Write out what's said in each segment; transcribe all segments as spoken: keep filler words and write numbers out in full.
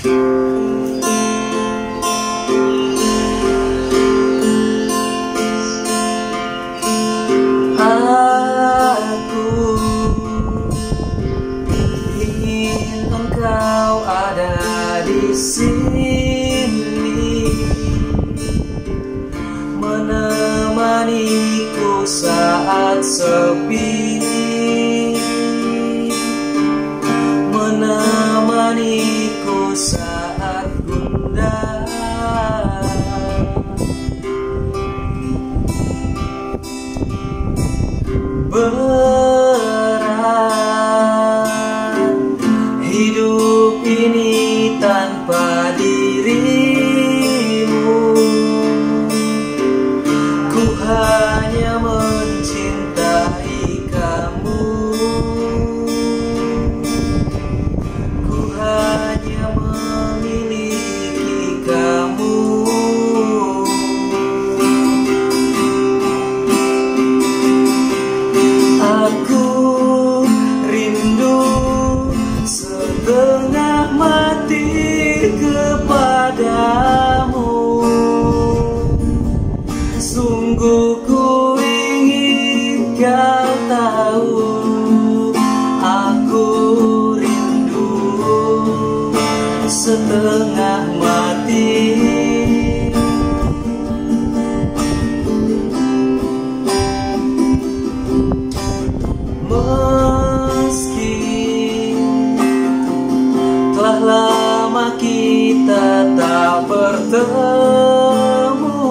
Aku ingin engkau ada di sini, menemaniku saat sepi, menemaniku saat gundah. Berat hidup ini tanpa dirimu, ku hanya mencintai kamu, ku hanya memiliki kamu. Aku rindu setengah mati kepadamu, sungguh ku ingin kau tahu. Aku rindu setengah mati. Meski telah lama kita tak bertemu,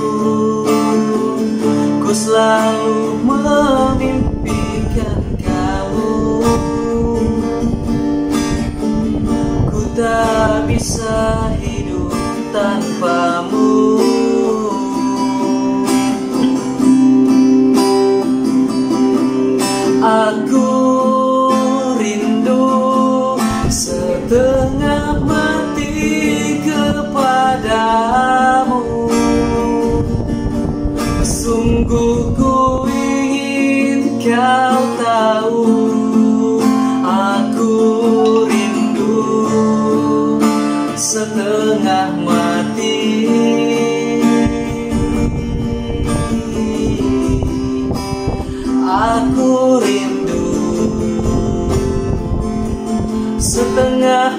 ku selalu memimpikan kamu. Ku tak bisa hidup tanpamu. Aku rindu setengah mati kepadamu, sungguh ku ingin kau tahu. Aku rindu setengah mati. Aku rindu setengah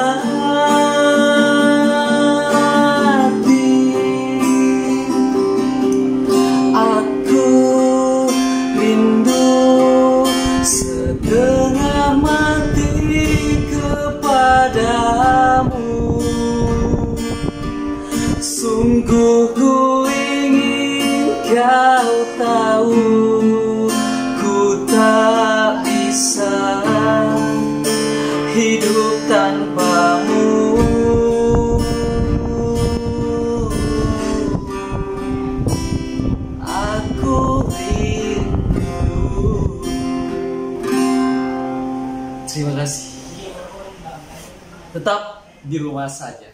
mati. Aku rindu setengah mati kepadamu, sungguh ku ingin kau tahu. Tak bisa hidup tanpamu. Aku rindu. Terima kasih. Tetap di rumah saja.